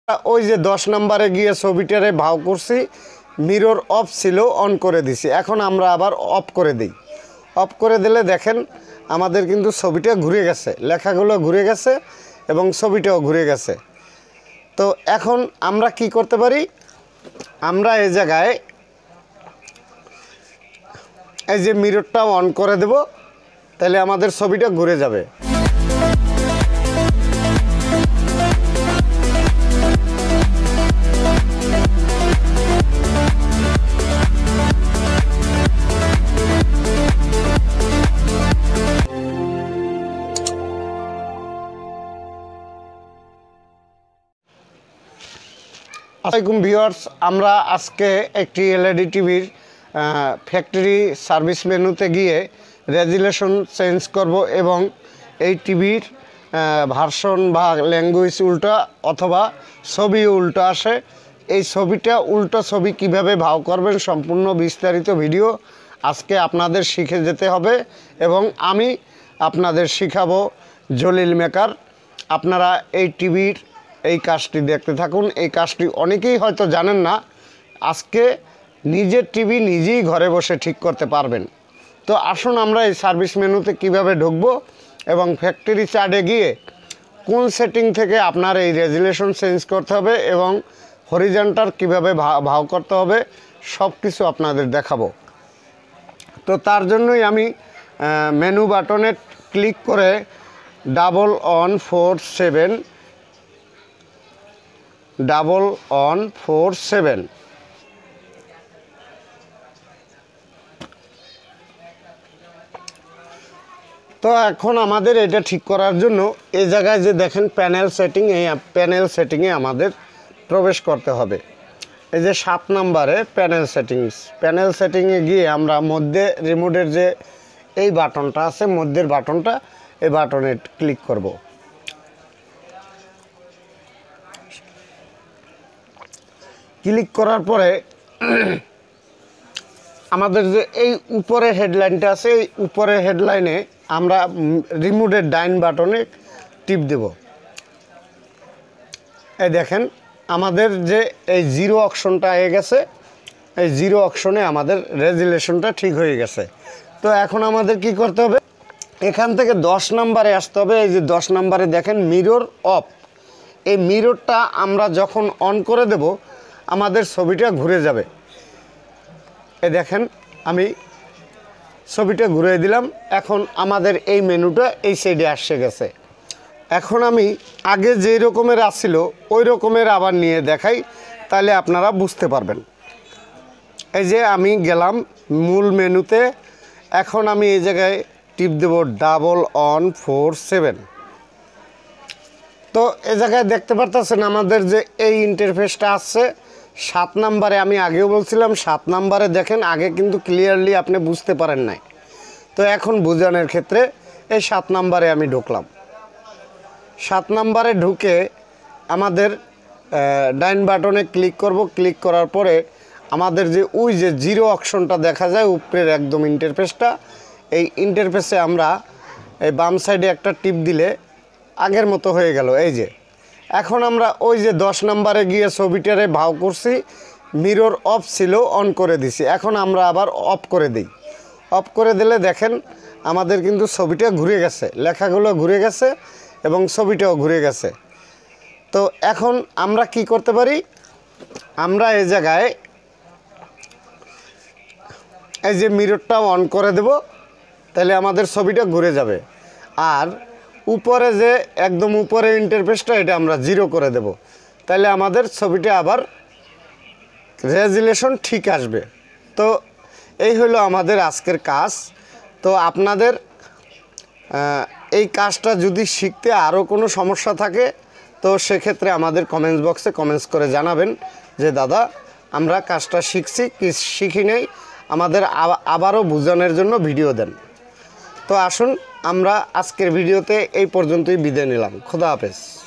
ওই যে 10 নম্বরে গিয়ে ছবিটারে ভাও করছি, মিরর অফ ছিল, অন করে দিছি। এখন আমরা আবার অফ করে দিই। অফ করে দিলে দেখেন আমাদের কিন্তু ছবিটা ঘুরে গেছে, লেখাগুলো ঘুরে গেছে এবং ছবিটাও ঘুরে গেছে। তো এখন আমরা কি করতে পারি, আমরা এই জায়গায় এই যে মিররটা অন করে দেব, তাহলে আমাদের ছবিটা ঘুরে যাবে। আসসালামু আলাইকুম ভিউয়ার্স, আমরা আজকে একটি এলইডি টিভির ফ্যাক্টরি সার্ভিস মেনুতে গিয়ে রেজুলেশন চেঞ্জ করব এবং এই টিভির ভার্সন বা ল্যাঙ্গুয়েজ উল্টা অথবা ছবি উল্টো আসে, এই ছবিটা উল্টো ছবি কিভাবে ভাও করবেন সম্পূর্ণ বিস্তারিত ভিডিও আজকে আপনাদের শিখে যেতে হবে এবং আমি আপনাদের শিখাবো জলিল মেকার। আপনারা এই টিভির এই কাজটি দেখতে থাকুন। এই কাজটি অনেকেই হয়তো জানেন না, আজকে নিজের টিভি নিজেই ঘরে বসে ঠিক করতে পারবেন। তো আসুন আমরা এই সার্ভিস মেনুতে কিভাবে ঢুকবো এবং ফ্যাক্টরি চার্টে গিয়ে কোন সেটিং থেকে আপনার এই রেজুলেশন চেঞ্জ করতে হবে এবং হরিজন্টাল কিভাবে ভাও করতে হবে সব কিছু আপনাদের দেখাবো। তো তার জন্যই আমি মেনু বাটনে ক্লিক করে 1147 তো এখন আমাদের এটা ঠিক করার জন্য এই জায়গায় যে দেখেন প্যানেল সেটিং, এই প্যানেল সেটিংয়ে আমাদের প্রবেশ করতে হবে। এই যে 7 নম্বরে প্যানেল সেটিংয়ে গিয়ে আমরা মধ্যে রিমোটের যে এই বাটনটা আছে, মধ্যের বাটনটা, এই বাটনে ক্লিক করব। ক্লিক করার পরে আমাদের যে এই উপরে হেডলাইনটা আছে, এই উপরের হেডলাইনে আমরা রিমোটের ডাইন বাটনে টিপ দেব। এই দেখেন আমাদের যে এই জিরো অপশনটা হয়ে গেছে, এই জিরো অপশনে আমাদের রেজুলেশনটা ঠিক হয়ে গেছে। তো এখন আমাদের কি করতে হবে, এখান থেকে 10 নম্বরে আসতে হবে। এই যে 10 নম্বরে দেখেন মিরর অফ, এই মিররটা আমরা যখন অন করে দেব আমাদের ছবিটা ঘুরে যাবে। এই দেখেন আমি ছবিটা ঘুরিয়ে দিলাম, এখন আমাদের এই মেনুটা এই সাইডে আসে গেছে। এখন আমি আগে যেই রকমের আসছিল ওই রকমের আবার নিয়ে দেখাই, তাহলে আপনারা বুঝতে পারবেন। এই যে আমি গেলাম মূল মেনুতে, এখন আমি এই জায়গায় টিপ দেব 1147। তো এই জায়গায় দেখতে পারতেছেন আমাদের যে এই ইন্টারফেসটা আসছে 7 নম্বরে। আমি আগেও বলছিলাম 7 নম্বরে দেখেন, আগে কিন্তু ক্লিয়ারলি আপনি বুঝতে পারেন নাই। তো এখন বোঝানোর ক্ষেত্রে এই 7 নম্বরে আমি ঢুকলাম। 7 নম্বরে ঢুকে আমাদের ডাইন বাটনে ক্লিক করব। ক্লিক করার পরে আমাদের যে ওই যে জিরো অপশনটা দেখা যায় উপরের একদম ইন্টারফেসটা, এই ইন্টারফেসে আমরা এই বাম সাইডে একটা টিপ দিলে আগের মতো হয়ে গেল। এই যে এখন আমরা ওই যে 10 নম্বরে গিয়ে ছবিটারে ভাও করছি, মিরর অফ ছিল, অন করে দিছি। এখন আমরা আবার অফ করে দিই। অফ করে দিলে দেখেন আমাদের কিন্তু ছবিটা ঘুরে গেছে, লেখাগুলো ঘুরে গেছে এবং ছবিটাও ঘুরে গেছে। তো এখন আমরা কি করতে পারি, আমরা এই জায়গায় এই যে মিররটা অন করে দেব, তাহলে আমাদের ছবিটা ঘুরে যাবে। আর উপরে যে একদম উপরে ইন্টারফেসটা, এটা আমরা জিরো করে দেব, তাহলে আমাদের ছবিটা আবার রেজুলেশন ঠিক আসবে। তো এই হলো আমাদের আজকের কাজ। তো আপনাদের এই কাজটা যদি শিখতে আরও কোনো সমস্যা থাকে তো সেক্ষেত্রে আমাদের কমেন্টস বক্সে কমেন্টস করে জানাবেন যে দাদা আমরা কাজটা শিখছি কি শিখি নেই, আমাদের আবারও বোঝানোর জন্য ভিডিও দেন। তো আসুন আমরা আজকের ভিডিওতে এই পর্যন্তই বিদায় নিলাম। খোদা হাফেজ।